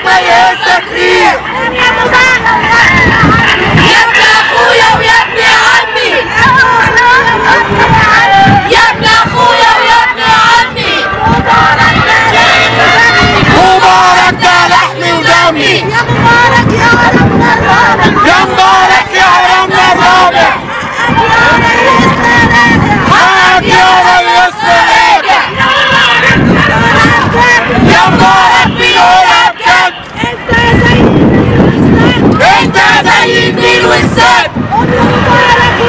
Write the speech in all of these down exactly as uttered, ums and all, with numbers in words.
ميزة كتير. يا ابن اخويا ويا ابن عمي، يا ابن اخويا ويا ابن عمي، مبارك ده لحمي ودمي. يا مبارك يا هرمنا الرابع، يا مبارك يا هرمنا الرابع. حقك يا ريسنا راجع. يا مبارك بنقولها بجد. انت زي النيل والسد. قوم يا مبارك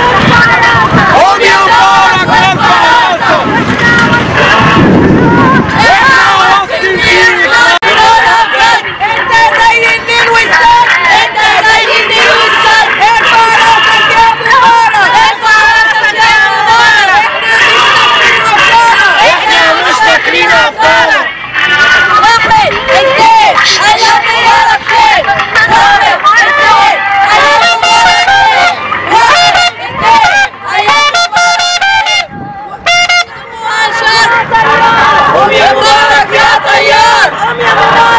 ارفع راسك. احنا وسط النيل بنقولها بجد. انت زي النيل والسد. انت زي النيل والسد. ارفع راسك يا مبارك. ارفع راسك يا مبارك. احنا مش فاكرين افكارك. واحد اثنين انا مبارك فين؟ واحد اثنين انا مبارك فين؟ واحد اثنين انا مبارك فين؟ قوم يا مبارك يا طيار. قوم يا مبارك.